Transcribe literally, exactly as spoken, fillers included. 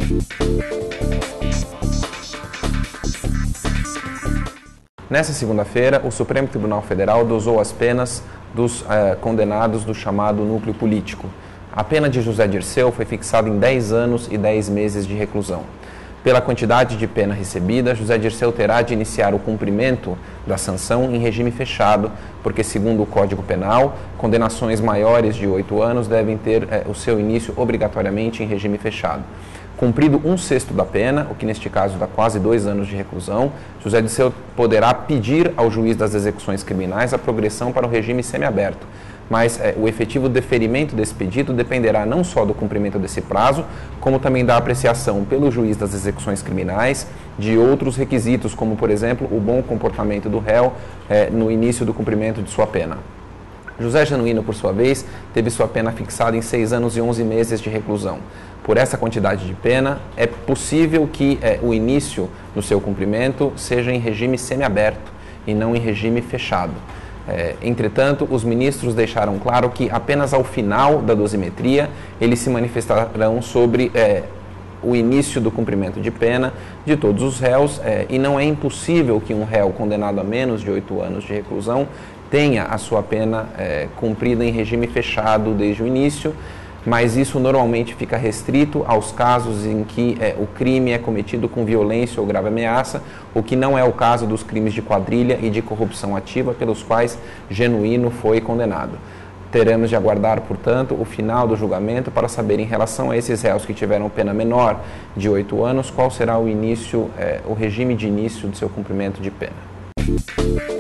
Nessa segunda-feira, o Supremo Tribunal Federal dosou as penas dos eh, condenados do chamado núcleo político. A pena de José Dirceu foi fixada em dez anos e dez meses de reclusão. Pela quantidade de pena recebida, José Dirceu terá de iniciar o cumprimento da sanção em regime fechado, porque, segundo o Código Penal, condenações maiores de oito anos devem ter eh, o seu início obrigatoriamente em regime fechado. Cumprido um sexto da pena, o que neste caso dá quase dois anos de reclusão, José Dirceu poderá pedir ao juiz das execuções criminais a progressão para o regime semiaberto. Mas é, o efetivo deferimento desse pedido dependerá não só do cumprimento desse prazo, como também da apreciação pelo juiz das execuções criminais de outros requisitos, como, por exemplo, o bom comportamento do réu é, no início do cumprimento de sua pena. José Genuíno, por sua vez, teve sua pena fixada em seis anos e onze meses de reclusão. Por essa quantidade de pena, é possível que é, o início do seu cumprimento seja em regime semiaberto e não em regime fechado. É, entretanto, os ministros deixaram claro que apenas ao final da dosimetria eles se manifestarão sobre é, o início do cumprimento de pena de todos os réus é, e não é impossível que um réu condenado a menos de oito anos de reclusão tenha a sua pena é, cumprida em regime fechado desde o início, mas isso normalmente fica restrito aos casos em que é, o crime é cometido com violência ou grave ameaça, o que não é o caso dos crimes de quadrilha e de corrupção ativa pelos quais Genuíno foi condenado. Teremos de aguardar, portanto, o final do julgamento para saber, em relação a esses réus que tiveram pena menor de oito anos, qual será o início, é, o regime de início do seu cumprimento de pena.